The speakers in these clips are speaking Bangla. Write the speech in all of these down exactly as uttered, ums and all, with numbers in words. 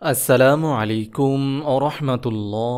আসসালামু আলাইকুম ওয়া রাহমাতুল্লাহ।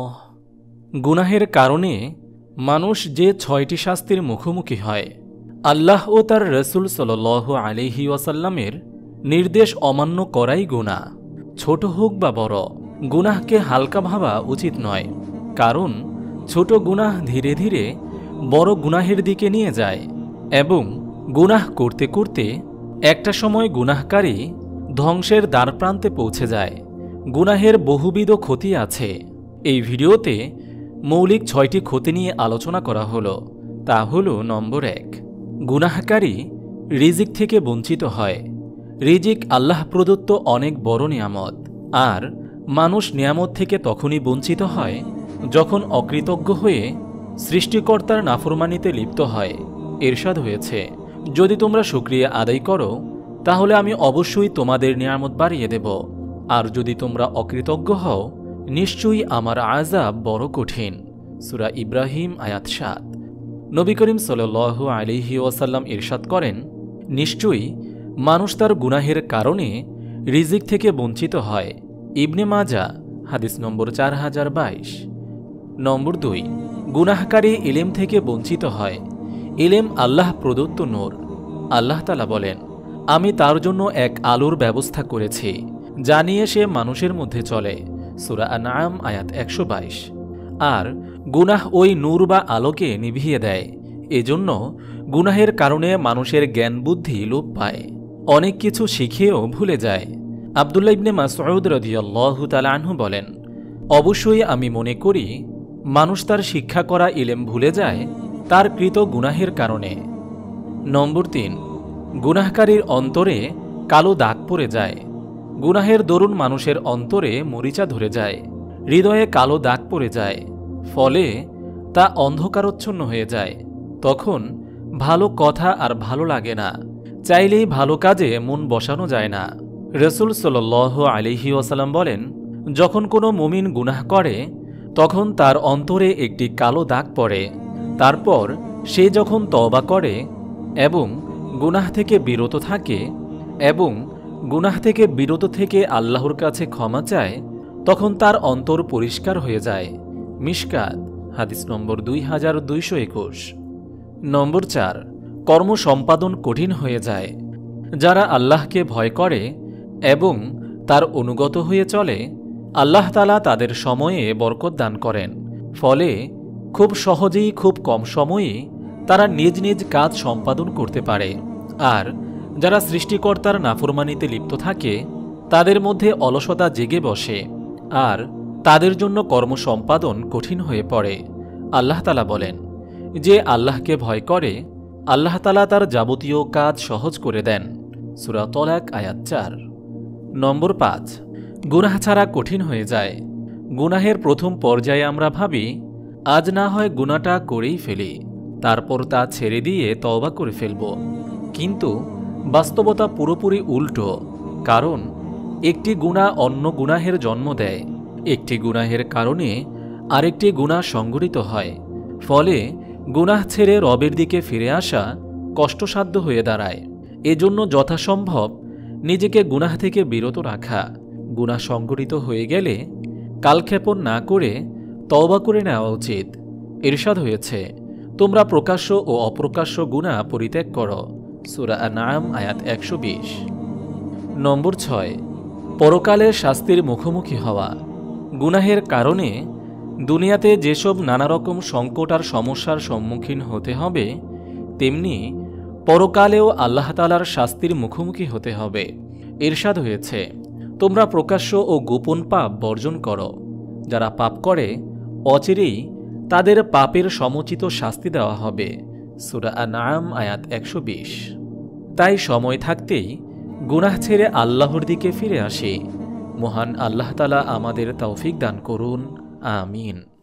গুনাহের কারণে মানুষ যে ছয়টি শাস্তির মুখোমুখি হয়, আল্লাহ ও তার রসুল সাল্লাল্লাহু আলাইহি ওয়াসাল্লামের নির্দেশ অমান্য করাই গুনাহ। ছোট হোক বা বড়, গুনাহকে হালকা ভাবা উচিত নয়, কারণ ছোট গুনাহ ধীরে ধীরে বড় গুনাহের দিকে নিয়ে যায় এবং গুনাহ করতে করতে একটা সময় গুনাহকারী ধ্বংসের দ্বারপ্রান্তে পৌঁছে যায়। গুনাহের বহুবিধ ক্ষতি আছে। এই ভিডিওতে মৌলিক ছয়টি ক্ষতি নিয়ে আলোচনা করা হলো। তা হলো, নম্বর এক, গুনাহকারী রিজিক থেকে বঞ্চিত হয়। রিজিক আল্লাহ প্রদত্ত অনেক বড় নিয়ামত, আর মানুষ নিয়ামত থেকে তখনই বঞ্চিত হয় যখন অকৃতজ্ঞ হয়ে সৃষ্টিকর্তার নাফরমানিতে লিপ্ত হয়। ইরশাদ হয়েছে, যদি তোমরা শুকরিয়া আদায় করো তাহলে আমি অবশ্যই তোমাদের নিয়ামত বাড়িয়ে দেব, আর যদি তোমরা অকৃতজ্ঞ হও নিশ্চয়ই আমার আযাব বড় কঠিন। সূরা ইব্রাহিম আয়াত সাত। নবী করিম সাল্লাল্লাহু আলাইহি ওয়াসাল্লাম ইরশাদ করেন, নিশ্চয়ই মানুষ তার গুনাহের কারণে রিজিক থেকে বঞ্চিত হয়। ইবনে মাজা হাদিস নম্বর চার হাজার বাইশ। নম্বর দুই, গুনাহকারী ইলম থেকে বঞ্চিত হয়। ইলম আল্লাহ প্রদত্ত নূর। আল্লাহ তাআলা বলেন, আমি তার জন্য এক আলোর ব্যবস্থা করেছি, যা নিয়ে সে মানুষের মধ্যে চলে। সূরা আনআম আয়াত একশো বাইশ। আর গুনাহ ওই নূর বা আলোকে নিভিয়ে দেয়। এজন্য গুনাহের কারণে মানুষের জ্ঞান বুদ্ধি লোপ পায়, অনেক কিছু শিখেও ভুলে যায়। আব্দুল্লাহ ইবনে মাসউদ রাদিয়াল্লাহু তাআলা আনহু বলেন, অবশ্যই আমি মনে করি মানুষ তার শিক্ষা করা ইলম ভুলে যায় তার কৃত গুনাহের কারণে। নম্বর তিন, গুনাহকারীর অন্তরে কালো দাগ পড়ে যায়। গুনাহের দরুন মানুষের অন্তরে মরিচা ধরে যায়, হৃদয়ে কালো দাগ পড়ে যায়, ফলে তা অন্ধকারচ্ছন্ন হয়ে যায়। তখন ভালো কথা আর ভালো লাগে না, চাইলেই ভালো কাজে মন বসানো যায় না। রসুল সাল্লাল্লাহু আলাইহি ওয়াসাল্লাম বলেন, যখন কোনো মুমিন গুনাহ করে তখন তার অন্তরে একটি কালো দাগ পড়ে। তারপর সে যখন তওবা করে এবং গুনাহ থেকে বিরত থাকে এবং গুনাহ থেকে বিরত থেকে আল্লাহর কাছে ক্ষমা চায়, তখন তার অন্তর পরিষ্কার হয়ে যায়। মিশকাত হাদিস নম্বর দুই হাজার দুইশো একুশ। নম্বর চার, কর্ম সম্পাদন কঠিন হয়ে যায়। যারা আল্লাহকে ভয় করে এবং তার অনুগত হয়ে চলে, আল্লাহ তাআলা তাদের সময়ে বরকত দান করেন, ফলে খুব সহজেই খুব কম সময়ে তারা নিজ নিজ কাজ সম্পাদন করতে পারে। আর যারা সৃষ্টিকর্তার নাফরমানিতে লিপ্ত থাকে তাদের মধ্যে অলসতা জেগে বসে, আর তাদের জন্য কর্ম সম্পাদন কঠিন হয়ে পড়ে। আল্লাহ তাআলা বলেন, যে আল্লাহকে ভয় করে আল্লাহ তাআলা তার যাবতীয় কাজ সহজ করে দেন। সূরা তলাক আয়াত চার। নম্বর পাঁচ, গুনাহ ছাড়া কঠিন হয়ে যায়। গুনাহের প্রথম পর্যায়ে আমরা ভাবি, আজ না হয় গুনাহটা করেই ফেলি, তারপর তা ছেড়ে দিয়ে তওবা করে ফেলব। কিন্তু বাস্তবতা পুরোপুরি উল্টো, কারণ একটি গুনাহ অন্য গুনাহের জন্ম দেয়। একটি গুনাহের কারণে আরেকটি গুনাহ সংঘটিত হয়, ফলে গুনাহ ছেড়ে রবের দিকে ফিরে আসা কষ্টসাধ্য হয়ে দাঁড়ায়। এজন্য যথাসম্ভব নিজেকে গুনাহ থেকে বিরত রাখা, গুনাহ সংঘটিত হয়ে গেলে কালক্ষেপণ না করে তওবা করে নেওয়া উচিত। ইরশাদ হয়েছে, তোমরা প্রকাশ্য ও অপ্রকাশ্য গুনাহ পরিত্যাগ করো। সূরা আনআম আয়াত একশো বিশ। নম্বর ছয়, পরকালের শাস্তির মুখোমুখি হওয়া। গুনাহের কারণে দুনিয়াতে যেসব নানা রকম সংকট আর সমস্যার সম্মুখীন হতে হবে, তেমনি পরকালেও আল্লাহ তাআলার শাস্তির মুখোমুখি হতে হবে। ইরশাদ হয়েছে, তোমরা প্রকাশ্য ও গোপন পাপ বর্জন করো। যারা পাপ করে অচিরেই তাদের পাপের সমুচিত শাস্তি দেওয়া হবে। সূরা আনআম আয়াত একশো বিশ। তাই সময় থাকতেই গুনাহ ছেড়ে আল্লাহর দিকে ফিরে আসি। মহান আল্লাহ তাআলা আমাদের তৌফিক দান করুন। আমিন।